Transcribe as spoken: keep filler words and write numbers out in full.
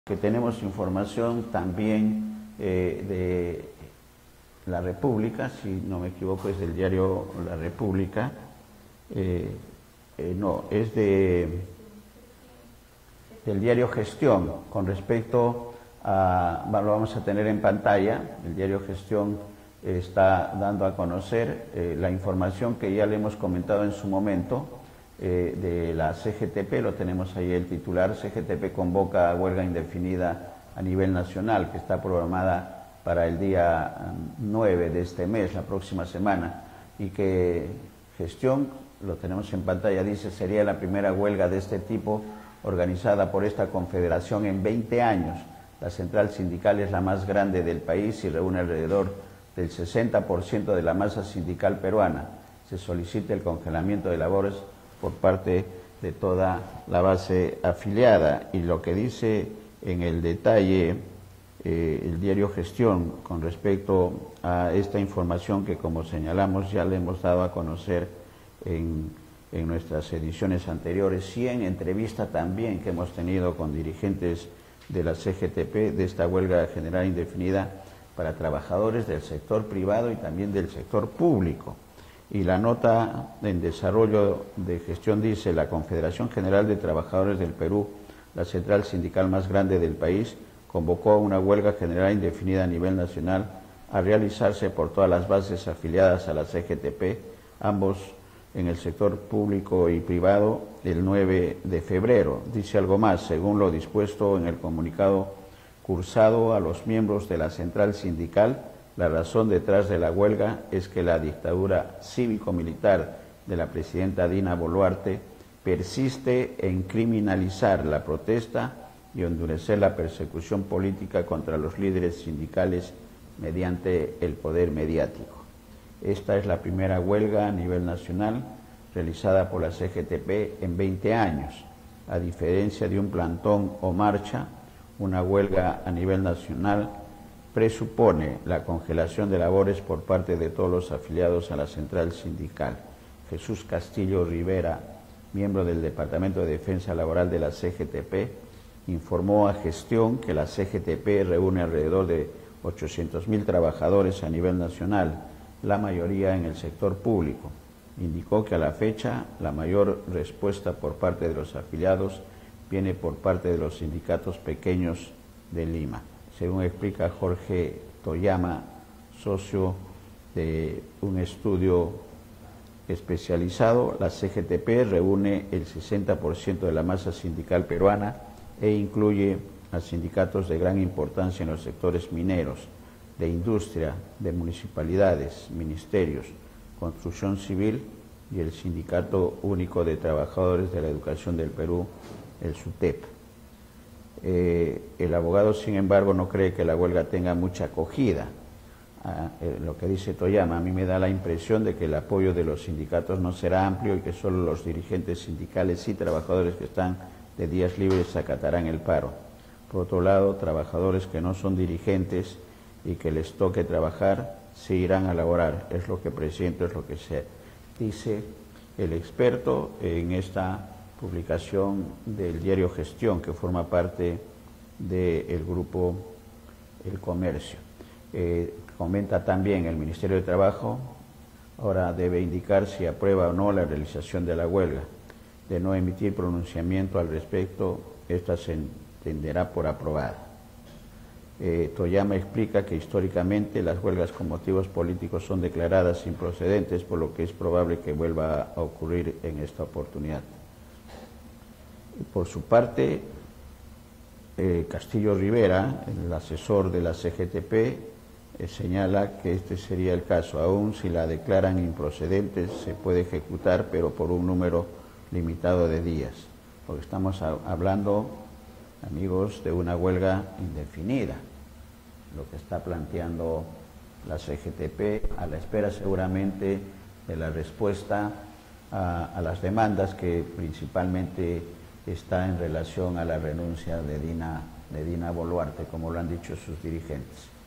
Que tenemos información también eh, de La República, si no me equivoco es del diario La República, eh, eh, no, es de del diario Gestión, con respecto a, lo vamos a tener en pantalla, el diario Gestión eh, está dando a conocer eh, la información que ya le hemos comentado en su momento, eh, de la C G T P, lo tenemos ahí el titular. C G T P convoca a huelga indefinida a nivel nacional, que está programada para el día nueve de este mes, la próxima semana, y que Gestión, lo tenemos en pantalla, dice, sería la primera huelga de este tipo organizada por esta confederación en veinte años. La central sindical es la más grande del país y reúne alrededor del sesenta por ciento de la masa sindical peruana. Se solicita el congelamiento de labores por parte de toda la base afiliada. Y lo que dice en el detalle eh, el diario Gestión con respecto a esta información que, como señalamos, ya le hemos dado a conocer en, en nuestras ediciones anteriores, y en entrevista también que hemos tenido con dirigentes de la C G T P, de esta huelga general indefinida para trabajadores del sector privado y también del sector público. Y la nota en desarrollo de Gestión dice: la Confederación General de Trabajadores del Perú, la central sindical más grande del país, convocó una huelga general indefinida a nivel nacional a realizarse por todas las bases afiliadas a la C G T P, ambos en el sector público y privado, el nueve de febrero. Dice algo más: según lo dispuesto en el comunicado cursado a los miembros de la central sindical, la razón detrás de la huelga es que la dictadura cívico-militar de la presidenta Dina Boluarte persiste en criminalizar la protesta y endurecer la persecución política contra los líderes sindicales mediante el poder mediático. Esta es la primera huelga a nivel nacional realizada por la C G T P en veinte años. A diferencia de un plantón o marcha, una huelga a nivel nacional presupone la congelación de labores por parte de todos los afiliados a la central sindical. Jesús Castillo Rivera, miembro del Departamento de Defensa Laboral de la C G T P, informó a Gestión que la C G T P reúne alrededor de ochocientos mil trabajadores a nivel nacional, la mayoría en el sector público. Indicó que a la fecha la mayor respuesta por parte de los afiliados viene por parte de los sindicatos pequeños de Lima. Según explica Jorge Toyama, socio de un estudio especializado, la C G T P reúne el sesenta por ciento de la masa sindical peruana e incluye a sindicatos de gran importancia en los sectores mineros, de industria, de municipalidades, ministerios, construcción civil y el Sindicato Único de Trabajadores de la Educación del Perú, el SUTEP. Eh, el abogado, sin embargo, no cree que la huelga tenga mucha acogida. Ah, eh, lo que dice Toyama, a mí me da la impresión de que el apoyo de los sindicatos no será amplio y que solo los dirigentes sindicales y trabajadores que están de días libres acatarán el paro. Por otro lado, trabajadores que no son dirigentes y que les toque trabajar, se irán a laborar. Es lo que presiento, es lo que se dice el experto en esta publicación del diario Gestión, que forma parte del grupo El Comercio. Eh, comenta también: el Ministerio de Trabajo ahora debe indicar si aprueba o no la realización de la huelga. De no emitir pronunciamiento al respecto, esta se entenderá por aprobada. Eh, Toyama explica que históricamente las huelgas con motivos políticos son declaradas improcedentes, por lo que es probable que vuelva a ocurrir en esta oportunidad. Por su parte, eh, Castillo Rivera, el asesor de la C G T P, eh, señala que este sería el caso. Aún si la declaran improcedente, se puede ejecutar, pero por un número limitado de días. Porque estamos a, hablando, amigos, de una huelga indefinida, lo que está planteando la C G T P, a la espera seguramente de la respuesta a, a las demandas que principalmente está en relación a la renuncia de Dina, de Dina Boluarte, como lo han dicho sus dirigentes.